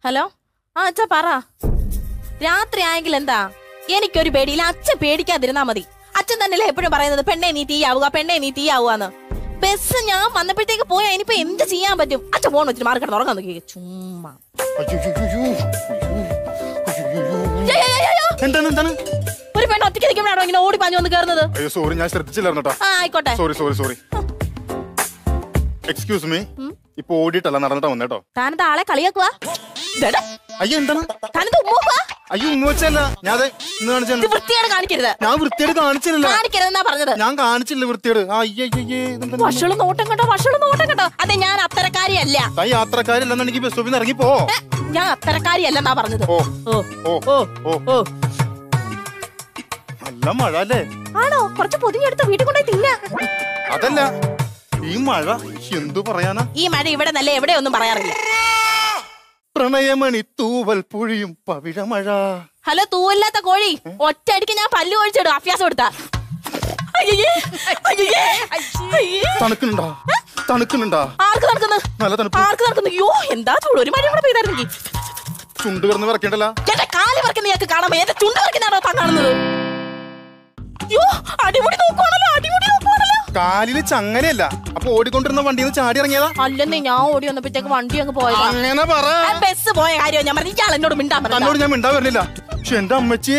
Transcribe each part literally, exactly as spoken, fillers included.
Hello ആ അച്ഛ പറ. രാത്രി ആയെങ്കിൽ എന്താ, എനിക്കൊരു പേടിയില്ല. അച്ഛൻ പേടിക്കാതിരുന്നാ മതി. അച്ഛൻ തന്നെയല്ലേ എപ്പോഴും പറയുന്നത് പെണ്ണെ നീ തീയാവുക, പെണ്ണെ നീ തീയാവുകന്ന്. ബസ് ഞാൻ വന്നപ്പോഴത്തേക്ക് പോയാ ഇനിയിപ്പോ എന്ത് ചെയ്യാൻ പറ്റും? അച്ഛൻ ഫോൺ വെച്ചിട്ട് മാറി കിടന്ന് ഉറങ്ങാൻ നോക്കി. ചുമ്മാ ഒരു പെണ്ണ് ഒറ്റയ്ക്ക് നിൽക്കുമ്പോഴാണോ ഇങ്ങനെ ഓടി പാഞ്ഞു വന്ന് കയറുന്നത്? സോറി, ഞാൻ ശ്രദ്ധിച്ചില്ലായിരുന്നു. ആയിക്കോട്ടെ. Sorry sorry sorry excuse me. ഇപ്പൊ ഓടിയിട്ടല്ല നടന്നിട്ടാ വന്നേട്ടോ. താനത് ആളെ കളിയാക്കുക? അയ്യോ എന്താണ്? താനത് ഉമ്മൂക്കാ? അയ്യോ ഉമ്മ വെച്ചല്ല, ഞാൻ വൃത്തിയോട് കാണിക്കരുത്. ഞാൻ വൃത്തിയോട് കാണിച്ചില്ല. കാണിക്കരുതെന്നാ പറഞ്ഞത്. ഞാൻ കാണിച്ചില്ല വൃത്തിയോട്. വഷള് നോട്ടം കേട്ടോ, വഷള് നോട്ടം കേട്ടോ. അതെ, ഞാൻ അത്തരക്കാരിയല്ല. യാത്രക്കാരില്ലെന്നുണ്ടെങ്കിൽ ബസ് സ്റ്റോപ്പിൽ നിന്ന് ഇറങ്ങി പോ. ഞാൻ അത്തരക്കാരിയല്ലെന്നാ പറഞ്ഞത്. ഓ ഓ ഓ ഓ നല്ല മഴ അല്ലേ? ആണോ? കുറച്ച് പൊതിഞ്ഞെടുത്ത് വീട്ടിൽ കൊണ്ടുപോയി തിന്ന. അതല്ല, ഈ മഴ എന്തു പറയാനാ? ഈ മഴ ഇവിടെ നല്ല എവിടെ ഒന്നും പറയാറില്ല. പ്രണയമണി തൂവൽ പൊഴിയും പവിഴമഴ. ഹലോ, തൂവല്ലാത്ത കോഴി, ഒറ്റയടിക്ക് ഞാൻ പല്ല് ഒഴിച്ചിടും അഭ്യാസം എടുത്താ. തണുക്കുന്നുണ്ടാ? തണുക്കുന്നുണ്ടാ? ആർക്ക് തണുക്കുന്നു? നല്ല തണുപ്പ്. ആർക്ക് തണുക്കുന്നു? അയ്യോ എന്താ ചൂട്. ഒരു മഴ കൂടെ പെയ്തായിരുന്നെങ്കിൽ ചുണ്ട് കിടന്ന് വിറക്കണ്ടല്ലോ. എന്റെ കാല് വിറക്കുന്ന നീക്ക് കാണാം. ഏത് ചുണ്ട് വിറക്കുന്നാണോ താൻ കാണുന്നത്? അയ്യോ അടിമുടി നോക്കുവാണല്ലോ, അടിമുടി നോക്കുവാണല്ലോ. കാലില് ചങ്ങനയല്ല, അപ്പൊ ഓടിക്കൊണ്ടിരുന്ന വണ്ടിയിൽ നിന്ന് ചാടി ഇറങ്ങിയതാ. അല്ലെന്നേ, ഞാൻ ഓടി വന്നപ്പോഴത്തേക്ക് വണ്ടി അങ്ങ് പോയത്. അങ്ങനെ പറ. ബസ് പോയ കാര്യം ഞാൻ പറഞ്ഞു. ഇയാൾ എന്നോട് മിണ്ടാൻ പറഞ്ഞു. തന്നോട് ഞാൻ മിണ്ടാൻ വരില്ല. പക്ഷെ എന്റെ അമ്മച്ചിയെ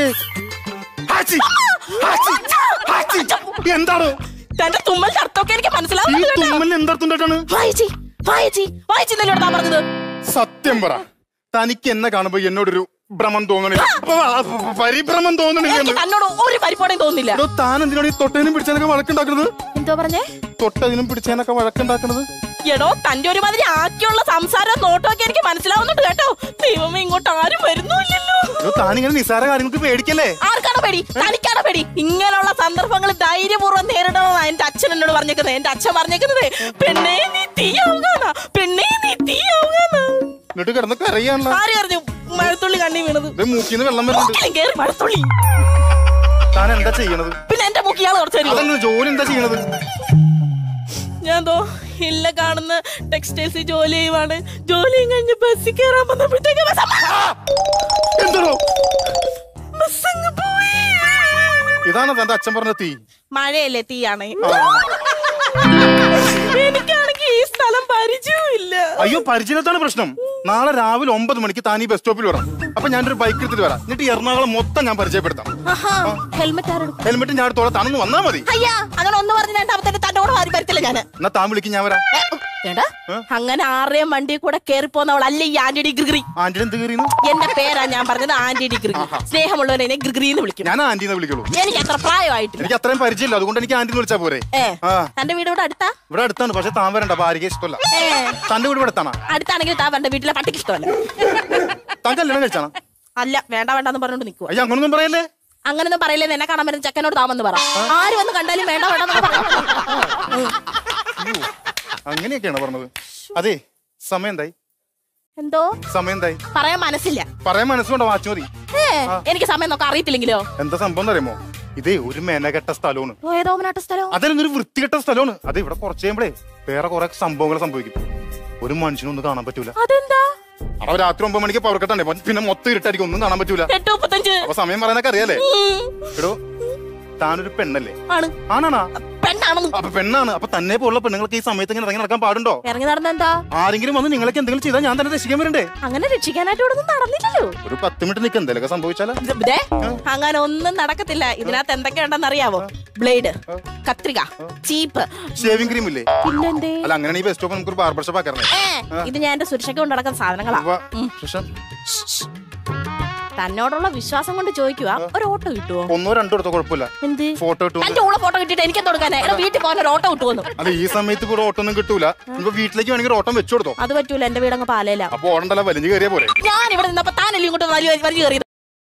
എന്താണോ തന്റെ തുമ്മൽ അർത്ഥമൊക്കെ എനിക്ക് മനസ്സിലാവും. എന്തർത്ഥം? പറഞ്ഞത് സത്യം പറ. തനിക്ക് എന്നെ കാണുമ്പോ എന്നോടൊരു ഭ്രമം തോന്നണില്ല, പരിഭ്രമം തോന്നണില്ല. തന്നോട് ഒരു പരിപ്പോടെയും തോന്നില്ല. താൻ എന്തിനാണ് ഈ തൊട്ടതിനും പിടിച്ചതിനൊക്കെ വഴക്കുണ്ടാക്കുന്നത്? എന്തോ പറഞ്ഞേ? തൊട്ടതിനും പിടിച്ചതിനൊക്കെ വഴക്കുണ്ടാക്കുന്നത്? എടോ, തന്റെ ഒരുമാതിരി ആക്കിയുള്ള സംസാരം നോട്ടമൊക്കെ എനിക്ക് മനസ്സിലാവുന്നുണ്ട് കേട്ടോ. ദൈവമേ, ഇങ്ങോട്ട് ആരും വരുന്നില്ലല്ലോ. താനിങ്ങനെ നിസ്സാര കാര്യങ്ങൾക്ക് പേടിക്കല്ലേ? ആർക്കാണോ പേടി? തനിക്കാണോ പേടി? ഇങ്ങനെയുള്ള സന്ദർഭങ്ങൾ ധൈര്യപൂർവ്വം നേരിടണമെന്നാ എന്റെ അച്ഛൻ എന്നോട് പറഞ്ഞേക്കുന്നത്. എന്റെ അച്ഛൻ പറഞ്ഞേക്കുന്നത് പെണ്ണേ നീ തീയാവുകയാ, പെണ്ണേ നീ തീയാവുകയാ. എന്നിട്ട് കിടന്ന് കരയാണല്ലോ. ആര് കരഞ്ഞു? മഴത്തുള്ളി കണ്ണി വീണത്. മൂക്കിന്ന് വെള്ളം വരുന്നുണ്ട്. മഴത്തുള്ളി. താൻ എന്താ ചെയ്യണത്? പിന്നെ എന്റെ മൂക്ക് ഇയാൾ കുറച്ച് ജോലി എന്താ ചെയ്യണത്? ഞാൻ തോ ഇല്ല കാണുന്ന ടെക്സ്റ്റൈൽസിൽ ജോലി ചെയ്യുവാണ്. ജോലിയും കഴിഞ്ഞ് ബസ്സിൽ കയറാൻ വന്നപ്പോഴത്തേക്ക് ഇതാണ് തന്റെ അച്ഛൻ പറഞ്ഞ തീ. മഴയല്ലേ തീയാണ്. എനിക്കാണെങ്കിൽ ഈ സ്ഥലം പരിചയമില്ല. അയ്യോ, പരിചയത്താണ് പ്രശ്നം. നാളെ രാവിലെ ഒമ്പത് മണിക്ക് താൻ ഈ ബസ് സ്റ്റോപ്പിൽ വരാം. അപ്പൊ ഞാനൊരു ബൈക്ക് എടുത്തിട്ട് വരാം. എന്നിട്ട് എറണാകുളം മൊത്തം ഞാൻ പരിചയപ്പെടുത്താം. ഹെൽമെറ്റ് ഞാൻ എടുത്തോളാം, താനൊന്ന് വന്നാ മതി. അയ്യാ, അങ്ങനെ ഒന്ന് പറഞ്ഞ രണ്ടാമത്തെ തന്നോട് ആരും വരത്തില്ല ഞാൻ. എന്നാ താൻ വിളിക്കും, ഞാൻ വരാം. അങ്ങനെ ആരുടെയും വണ്ടി കൂടെ കേറി പോന്നവളല്ല ഈ ആന്റി ഡിഗ്രി. ആന്റി എന്ത് കയറിയെന്ന്? എന്റെ പേരാ ഞാൻ പറഞ്ഞത്, ആന്റി ഡിഗ്രി. സ്നേഹമുള്ളവനെ ഡിഗ്രി എന്ന് വിളിക്കും. ഞാൻ ആന്റിന്ന് വിളിക്കുള്ളൂ. എനിക്ക് അത്ര പ്രായമായിട്ട് എനിക്ക് അത്രയും പരിചയമില്ല, അതുകൊണ്ട് എനിക്ക് ആന്റി വിളിച്ചാ പോരെ. തന്റെ വീട് ഇവിടെ അടുത്താ? ഇവിടെ അടുത്താണ്, പക്ഷെ താൻ വരണ്ട, ഭാര്യക്ക് ഇഷ്ടമല്ല. തന്റെ വീട് ഇവിടെ അടുത്താണ്. അടുത്താണെങ്കിൽ താൻ വരണ്ട, വീട്ടിലെ പട്ടിക്ക് ഇഷ്ടമല്ല. താൻ കല്യാണം കഴിച്ചാണ്? അല്ല, വേണ്ട വേണ്ടെന്ന് പറഞ്ഞോണ്ട് നിൽക്കുക. അയ്യോ, അങ്ങനൊന്നും പറയല്ലേ. അങ്ങനൊന്നും പറയില്ലേ. എന്നെ കാണാൻ വരുന്ന ചെക്കനോട് താമെന്ന് പറ. ആര് വന്ന് കണ്ടാലും വേണ്ട വേണ്ടെന്ന് പറഞ്ഞു. അങ്ങനെയൊക്കെയാണ് പറഞ്ഞത്. അതെ, സമയം എന്തായി? എന്തോ സമയം എന്തായി? പറയാൻ മനസ്സില്ല. പറയാൻ മനസ്സുകൊണ്ടോ? വാച്ച് മതി. എനിക്ക് സമയം നോക്കാൻ അറിയത്തില്ലെങ്കിലോ? എന്താ സംഭവം അറിയുമോ? ഇതേ ഒരു മെനകെട്ട സ്ഥലമാണ്. ഏതോമനാട്ട സ്ഥലം? അതിലൊരു വൃത്തികെട്ട സ്ഥലമാണ്. അതെ, ഇവിടെ കുറച്ച് കഴിയുമ്പോഴേ വേറെ കുറെ സംഭവങ്ങൾ സംഭവിക്കും. ഒരു മനുഷ്യനൊന്നും കാണാൻ പറ്റൂല. അതെന്താ? അവിടെ രാത്രി ഒമ്പത് മണിക്ക് പവർ കട്ടാണ്, പിന്നെ മൊത്തം ഇരുട്ടായിരിക്കും, ഒന്നും കാണാൻ പറ്റൂല. അപ്പൊ സമയം പറയാനൊക്കെ അറിയാലേ. എടോ, താനൊരു പെണ്ണല്ലേ? ആണാണോ? അപ്പൊ പെണ്ണാണ്. അപ്പൊ തന്നെ പോലുള്ള പെണ്ണുങ്ങൾക്ക് ഈ സമയത്ത് ഇങ്ങനെ ഇറങ്ങി നടക്കാൻ പാടുണ്ടോ? ഇറങ്ങി നടന്നെന്താ? ആരെങ്കിലും വന്ന് നിങ്ങൾക്ക് എന്തെങ്കിലും ചെയ്താൽ ഞാൻ തന്നെ രക്ഷിക്കാൻ വരണ്ടേ? അങ്ങനെ രക്ഷിക്കാനായിട്ട് ഇവിടെ ഒന്നും നടന്നില്ലല്ലോ. ഒരു പത്ത് മിനിറ്റ് നിൽക്കുക, എന്തെങ്കിലും സംഭവിച്ചാലോ? അങ്ങനെ ഒന്നും നടക്കത്തില്ല. ഇതിനകത്ത് എന്തൊക്കെയുണ്ടെന്ന് അറിയാവോ? ബ്ലേഡ്, കത്രിക, ചീപ്പ്, ഷേവിംഗ് ക്രീം ഇല്ലേ? പിന്നെന്തേ? അല്ല, അങ്ങനെ ഈ ബസ് സ്റ്റോപ്പ് നമുക്ക് ബാർബർ ഷോപ്പ് ആക്കറേ. ഇത് ഞാൻ എന്റെ സുരക്ഷയ്ക്ക് കൊണ്ട് നടക്കുന്ന സാധനങ്ങളാ. തന്നോടുള്ള വിശ്വാസം കൊണ്ട് ചോദിക്കുക, ഒരു ഓട്ടോ കിട്ടുമോ? ഒന്നോ രണ്ടോ എടുത്തോ, കുഴപ്പമില്ല. എന്ത് ഫോട്ടോ കിട്ടും? എന്റെ കൂടെ ഫോട്ടോ കിട്ടിട്ട് എനിക്ക് കൊടുക്കാനേ? വീട്ടിൽ പോകാൻ ഒരു ഓട്ടോ കിട്ടുമെന്ന്? അല്ല, ഈ സമയത്ത് ഇവിടെ ഓട്ടോ ഒന്നും കിട്ടൂല. ഇപ്പൊ വീട്ടിലേക്ക് വേണമെങ്കിൽ ഓട്ടം വെച്ചു കൊടുത്തോ? അത് പറ്റൂല, എന്റെ വീടങ്ങ് പാലയില. അപ്പൊ ഓടണ്ടല്ല, വലിഞ്ഞു കയറിയ പോലെ. ഞാൻ ഇവിടെ നിന്നപ്പോ താനല്ലേ ഇങ്ങോട്ട് വലിയ വലിയ കയറിയത്.